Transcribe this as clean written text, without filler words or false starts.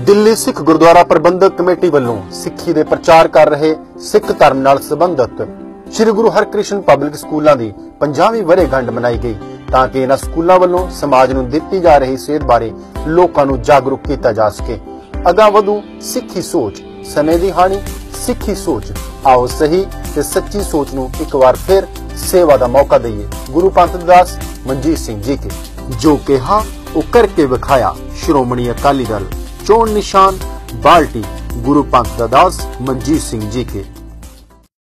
Delhi Sikh Gurdwara Prabandhak committee ਵੱਲੋਂ ਸਿੱਖੀ ਦੇ ਪ੍ਰਚਾਰ ਕਰ ਰਹੇ ਸਿੱਖ ਧਰਮ ਨਾਲ ਸੰਬੰਧਿਤ ਸ਼੍ਰੀ ਗੁਰੂ ਹਰਕ੍ਰਿਸ਼ਨ ਪਬਲਿਕ ਸਕੂਲਾਂ ਦੀ 50ਵੀਂ ਵਰ੍ਹੇਗੰਢ ਮਨਾਈ ਗਈ ਤਾਂ ਕਿ ਇਹਨਾਂ ਸਕੂਲਾਂ ਵੱਲੋਂ ਸਮਾਜ ਨੂੰ ਦਿੱਤੀ ਜਾ ਰਹੀ ਸੇਧ ਬਾਰੇ ਲੋਕਾਂ ਨੂੰ ਜਾਗਰੂਕ ਕੀਤਾ ਜਾ ਸਕੇ। ਅਗਾਂਹ ਵਧੂ ਸਿੱਖੀ ਸੋਚ, ਸਮੇਂ ਦੀ ਹਾਣੀ ਸਿੱਖੀ ਸੋਚ। ਆਓ ਸਹੀ ਤੇ ਸੱਚੀ ਸੋਚ ਨੂੰ ਇੱਕ ਵਾਰ ਫਿਰ ਸੇਵਾ ਦਾ ਮੌਕਾ ਦਈਏ। ਗੁਰੂ ਪੰਥ ਦਾਸ ਮਨਜੀਤ ਸਿੰਘ ਜੀ ਕੇ ਜੋ ਕਿਹਾ ਉਹ ਕਰਕੇ ਵਿਖਾਇਆ। ਸ਼੍ਰੋਮਣੀ ਅਕਾਲੀ ਦਲ, ਚੋਣ ਨਿਸ਼ਾਨ ਬਾਲਟੀ, ਗੁਰੂ ਪੰਥ ਦਾਸ ਮਨਜੀਤ ਸਿੰਘ ਜੀ ਕੇ।